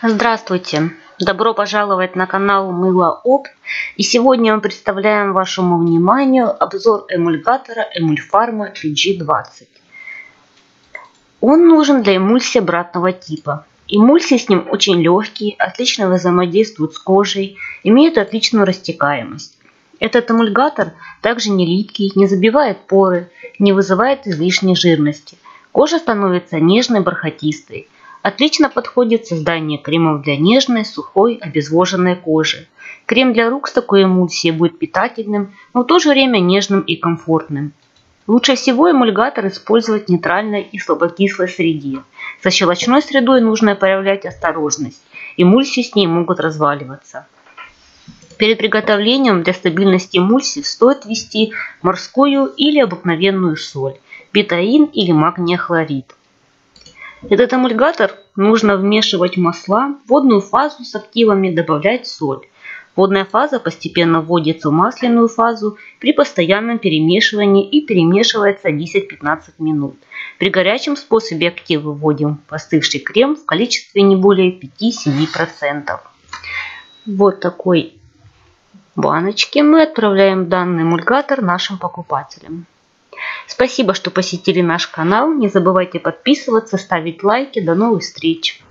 Здравствуйте! Добро пожаловать на канал Мыло Опт. И сегодня мы представляем вашему вниманию обзор эмульгатора Эмульфарма PG20. Он нужен для эмульсии обратного типа. Эмульсии с ним очень легкие, отлично взаимодействуют с кожей, имеют отличную растекаемость. Этот эмульгатор также не липкий, не забивает поры, не вызывает излишней жирности. Кожа становится нежной, бархатистой. Отлично подходит создание кремов для нежной, сухой, обезвоженной кожи. Крем для рук с такой эмульсией будет питательным, но в то же время нежным и комфортным. Лучше всего эмульгатор использовать в нейтральной и слабокислой среде. Со щелочной средой нужно проявлять осторожность. Эмульсии с ней могут разваливаться. Перед приготовлением для стабильности эмульсии стоит ввести морскую или обыкновенную соль, бетаин или магния хлорид. Этот эмульгатор нужно вмешивать в масла, в водную фазу с активами добавлять соль. Водная фаза постепенно вводится в масляную фазу при постоянном перемешивании и перемешивается 10-15 минут. При горячем способе активы вводим в остывший крем в количестве не более 5-7%. Вот такой баночке мы отправляем данный эмульгатор нашим покупателям. Спасибо, что посетили наш канал. Не забывайте подписываться, ставить лайки. До новых встреч!